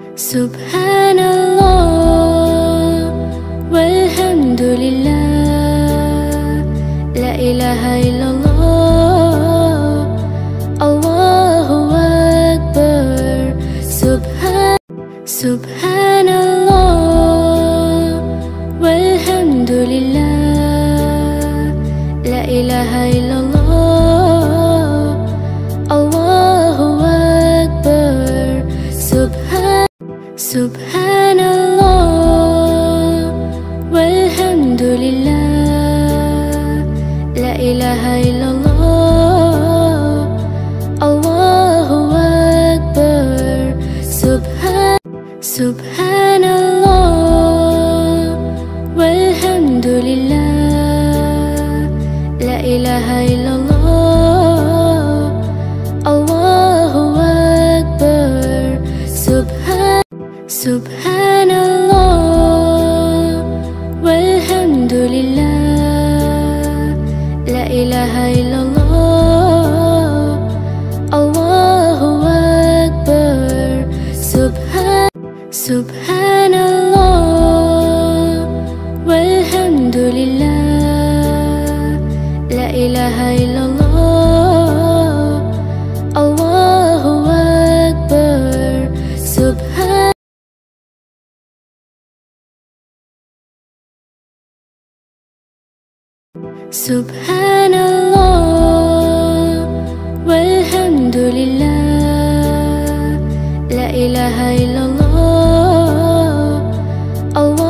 Subhanallah walhamdulillah, la ilaha illallah, Allahu akbar. Subhanallah walhamdulillah, la ilaha illallah, Allahu akbar. Subhanallah walhamdulillah, la ilaha illallah, Allahu akbar. Subhanallah walhamdulillah, la ilaha illallah, Allahu akbar. Subhanallah walhamdulillah, la ilaha illallah, Allahu akbar. Subhanallah walhamdulillah, la ilaha illallah, Allahu akbar. Subhanallah walhamdulillah, la ilaha illallah, Allah